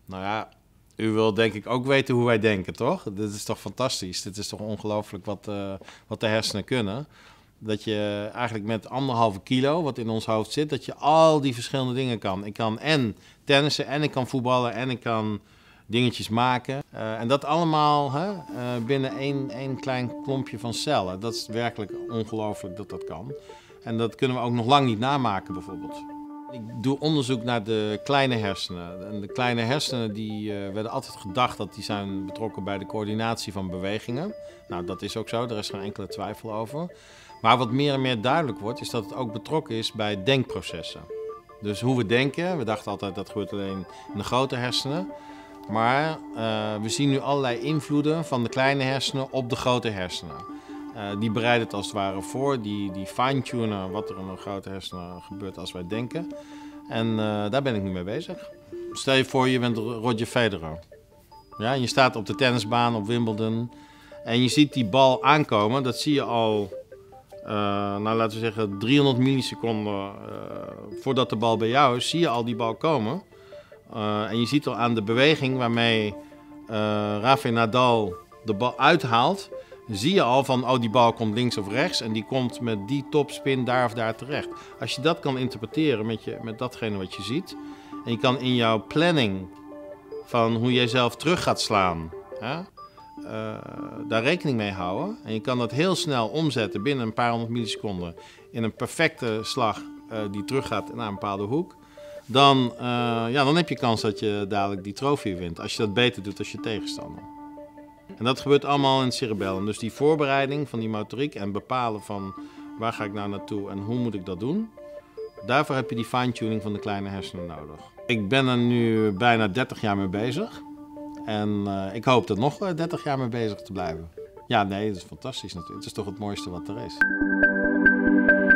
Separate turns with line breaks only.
Nou ja, u wil denk ik ook weten hoe wij denken, toch? Dit is toch fantastisch? Dit is toch ongelooflijk wat de hersenen kunnen? Dat je eigenlijk met 1,5 kilo, wat in ons hoofd zit, dat je al die verschillende dingen kan. Ik kan en tennissen, en ik kan voetballen, en ik kan dingetjes maken. En dat allemaal binnen één klein klompje van cellen. Dat is werkelijk ongelooflijk dat dat kan. En dat kunnen we ook nog lang niet namaken bijvoorbeeld. Ik doe onderzoek naar de kleine hersenen. En de kleine hersenen die werden altijd gedacht dat die zijn betrokken bij de coördinatie van bewegingen. Nou, dat is ook zo, daar is geen enkele twijfel over. Maar wat meer en meer duidelijk wordt, is dat het ook betrokken is bij denkprocessen. Dus hoe we denken, we dachten altijd dat gebeurt alleen in de grote hersenen. Maar we zien nu allerlei invloeden van de kleine hersenen op de grote hersenen. Die bereiden het als het ware voor, die fine-tunen wat er in de grote hersenen gebeurt als wij denken. En daar ben ik nu mee bezig. Stel je voor, je bent Roger Federer. Ja, je staat op de tennisbaan op Wimbledon en je ziet die bal aankomen. Dat zie je al, nou laten we zeggen 300 milliseconden voordat de bal bij jou is, zie je al die bal komen. En je ziet al aan de beweging waarmee Rafael Nadal de bal uithaalt, zie je al van, oh die bal komt links of rechts en die komt met die topspin daar of daar terecht. Als je dat kan interpreteren met datgene wat je ziet, en je kan in jouw planning van hoe jij zelf terug gaat slaan, daar rekening mee houden. En je kan dat heel snel omzetten binnen een paar honderd milliseconden in een perfecte slag die teruggaat naar een bepaalde hoek. Dan heb je kans dat je dadelijk die trofee wint. Als je dat beter doet als je tegenstander. En dat gebeurt allemaal in het cerebellum. Dus die voorbereiding van die motoriek en bepalen van waar ga ik nou naartoe en hoe moet ik dat doen. Daarvoor heb je die fine-tuning van de kleine hersenen nodig. Ik ben er nu bijna 30 jaar mee bezig. En ik hoop er nog 30 jaar mee bezig te blijven. Ja, nee, dat is fantastisch natuurlijk. Het is toch het mooiste wat er is.